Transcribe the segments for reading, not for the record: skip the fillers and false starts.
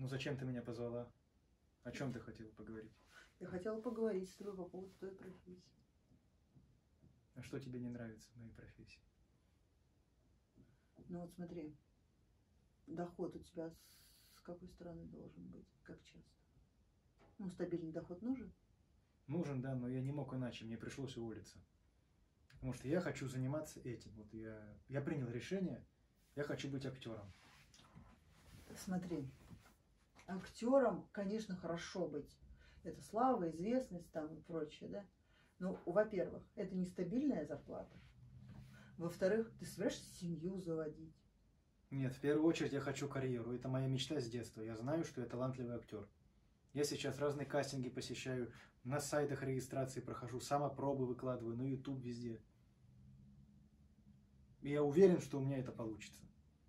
Ну зачем ты меня позвала? О чем ты хотела поговорить? Я хотела поговорить с тобой по поводу твоей профессии. А что тебе не нравится в моей профессии? Ну вот смотри, доход у тебя с какой стороны должен быть? Как часто? Ну, стабильный доход нужен? Нужен, да, но я не мог иначе, мне пришлось уволиться. Потому что я хочу заниматься этим. Вот я принял решение, я хочу быть актером. Смотри, актером, конечно, хорошо быть. Это слава, известность там и прочее, да? Ну, во-первых, это нестабильная зарплата. Во-вторых, ты собираешься семью заводить. Нет, в первую очередь я хочу карьеру. Это моя мечта с детства. Я знаю, что я талантливый актер. Я сейчас разные кастинги посещаю, на сайтах регистрации прохожу, самопробы выкладываю, на YouTube везде. И я уверен, что у меня это получится.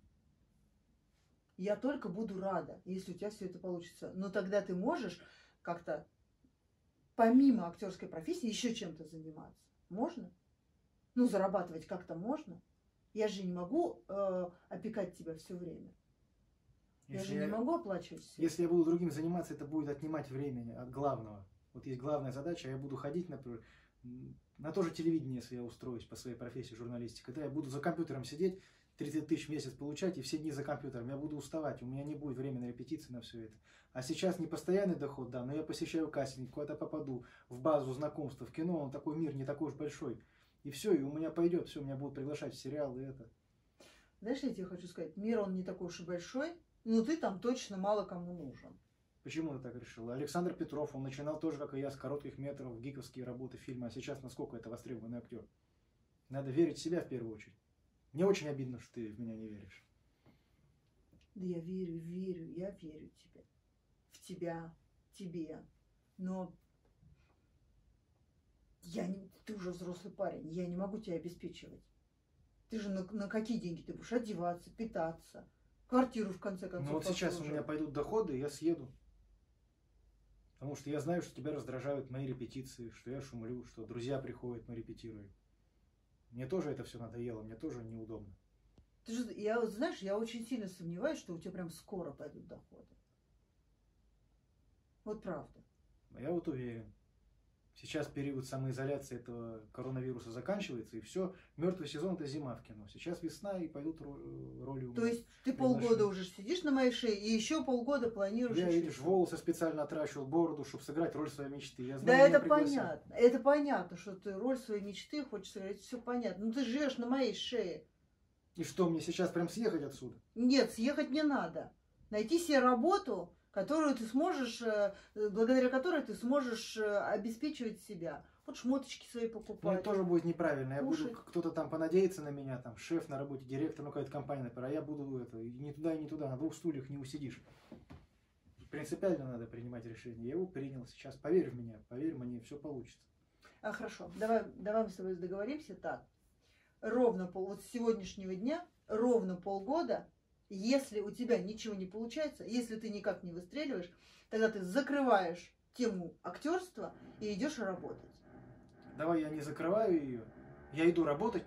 Я только буду рада, если у тебя все это получится. Но тогда ты можешь как-то помимо актерской профессии еще чем-то заниматься. Можно? Ну, зарабатывать как-то можно. Я же не могу опекать тебя все время. Я же не могу оплачивать все. Если я буду другим заниматься, это будет отнимать времени от главного. Вот есть главная задача, я буду ходить, например, на то же телевидение, если я устроюсь по своей профессии журналистика, да, я буду за компьютером сидеть, 30 тысяч в месяц получать и все дни за компьютером. Я буду уставать, у меня не будет времени на репетиции, на все это. А сейчас не постоянный доход, да, но я посещаю кастинг, куда-то попаду, в базу знакомств, в кино, он такой мир не такой уж большой. И все, и у меня пойдет, все, меня будут приглашать в сериалы, это. Знаешь, я тебе хочу сказать, мир он не такой уж и большой, но ты там точно мало кому нужен. Почему ты так решила? Александр Петров, он начинал тоже, как и я, с коротких метров, гиковские работы, фильмы, а сейчас насколько это востребованный актер. Надо верить в себя в первую очередь. Мне очень обидно, что ты в меня не веришь. Да я верю, я верю тебе. В тебя, тебе. Но ты уже взрослый парень, я не могу тебя обеспечивать. Ты же на какие деньги ты будешь одеваться, питаться, квартиру в конце концов. Ну вот сейчас у меня пойдут доходы, я съеду. Потому что я знаю, что тебя раздражают мои репетиции, что я шумлю, что друзья приходят, мы репетируем. Мне тоже это все надоело, мне тоже неудобно. Знаешь, я очень сильно сомневаюсь, что у тебя прям скоро пойдут доходы. Вот правда. А я вот уверен. Сейчас период самоизоляции этого коронавируса заканчивается, и все. Мертвый сезон — это зима в кино. Сейчас весна, и пойдут роли у меня. То есть ты полгода уже сидишь на моей шее, и еще полгода планируешь... Я, видишь, волосы специально отращивал, бороду, чтобы сыграть роль своей мечты. Я знаю, да, это понятно. Это понятно, что ты роль своей мечты хочешь сыграть, все понятно. Но ты живешь на моей шее. И что, мне сейчас прям съехать отсюда? Нет, съехать не надо. Найти себе работу, которую ты сможешь, благодаря которой ты сможешь обеспечивать себя. Вот шмоточки свои покупать. Ну, это тоже будет неправильно. Я кушать. буду, кто-то там понадеется на меня, там, шеф на работе, директор, ну, какая-то компания, например, а я буду это, ни туда, ни туда, на двух стульях не усидишь. Принципиально надо принимать решение. Я его принял сейчас. Поверь в меня, поверь мне, все получится. Хорошо, давай мы с тобой договоримся так. Вот с сегодняшнего дня, ровно полгода, если у тебя ничего не получается, если ты никак не выстреливаешь, тогда ты закрываешь тему актерства и идешь работать. Давай я не закрываю ее, я иду работать.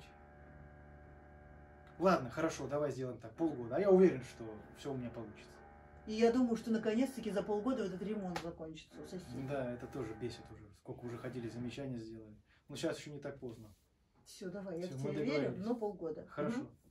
Ладно, хорошо, давай сделаем так, полгода. А я уверен, что все у меня получится. И я думаю, что наконец-таки за полгода этот ремонт закончится у соседей. Да, это тоже бесит уже. Сколько уже ходили, замечания сделали. Но сейчас еще не так поздно. Все, давай, я в тебя верю, но полгода. Хорошо.